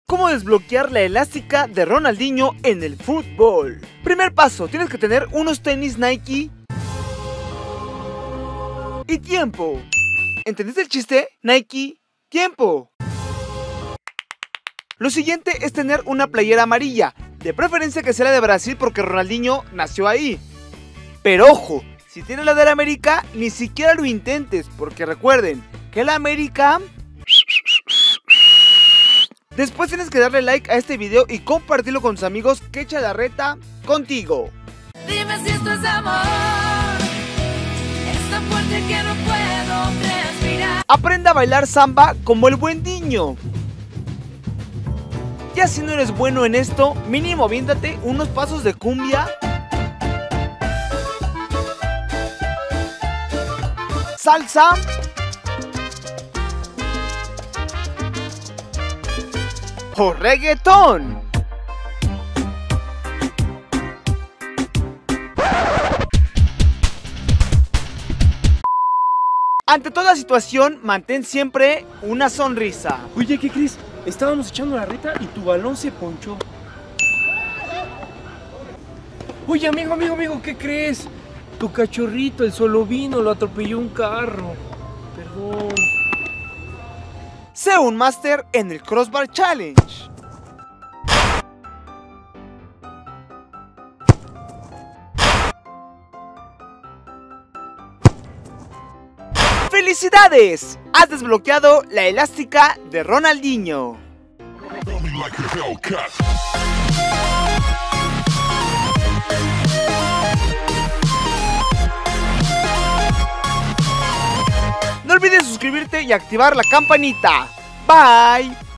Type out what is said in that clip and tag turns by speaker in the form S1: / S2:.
S1: ¿Cómo desbloquear la elástica de Ronaldinho en el fútbol? Primer paso, tienes que tener unos tenis Nike y tiempo. ¿Entendiste el chiste? Nike, tiempo. Lo siguiente es tener una playera amarilla, de preferencia que sea la de Brasil porque Ronaldinho nació ahí. Pero ojo, si tienes la de la América, ni siquiera lo intentes, porque recuerden que la América... Después tienes que darle like a este video y compartirlo con tus amigos que echa la reta contigo.
S2: Dime si esto es amor, es tan fuerte que no puedo respirar.
S1: Aprenda a bailar samba como el buen niño. Ya si no eres bueno en esto, mínimo aviéntate unos pasos de cumbia, salsa o reggaetón. Ante toda situación, mantén siempre una sonrisa.
S3: Oye, ¿qué crees? Estábamos echando la reta y tu balón se ponchó. Oye, amigo, ¿qué crees? Tu cachorrito, el solo vino, lo atropelló un carro. Perdón.
S1: Sé un máster en el Crossbar Challenge. ¡Felicidades! Has desbloqueado la elástica de Ronaldinho. No olvides suscribirte y activar la campanita. Bye.